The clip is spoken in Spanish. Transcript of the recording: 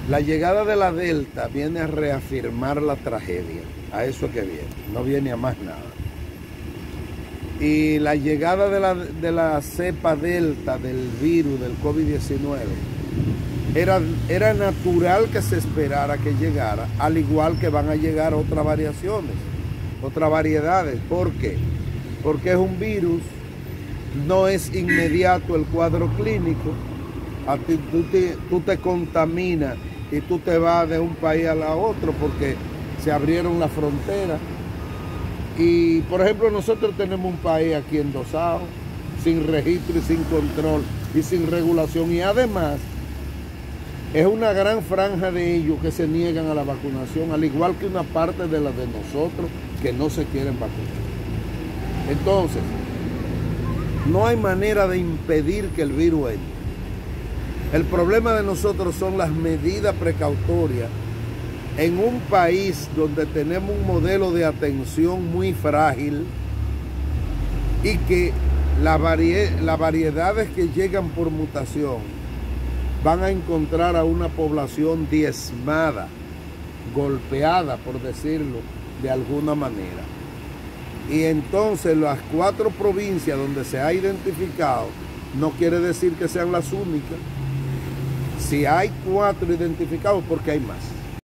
La llegada de la Delta viene a reafirmar la tragedia, a eso es que viene, no viene a más nada. Y la llegada de la cepa Delta del virus del COVID-19 era natural que se esperara que llegara, al igual que van a llegar otras variaciones, otras variedades. ¿Por qué? Porque es un virus, no es inmediato el cuadro clínico, a ti, tú te contaminas y tú te vas de un país a la otro porque se abrieron las fronteras. Y por ejemplo nosotros tenemos un país aquí endosado, sin registro y sin control y sin regulación, y además es una gran franja de ellos que se niegan a la vacunación, al igual que una parte de las de nosotros que no se quieren vacunar. Entonces, no hay manera de impedir que el virus entre. El problema de nosotros son las medidas precautorias en un país donde tenemos un modelo de atención muy frágil y que las variedades que llegan por mutación van a encontrar a una población diezmada, golpeada, por decirlo de alguna manera. Y entonces las 4 provincias donde se ha identificado no quiere decir que sean las únicas. Si hay 4 identificados, porque hay más.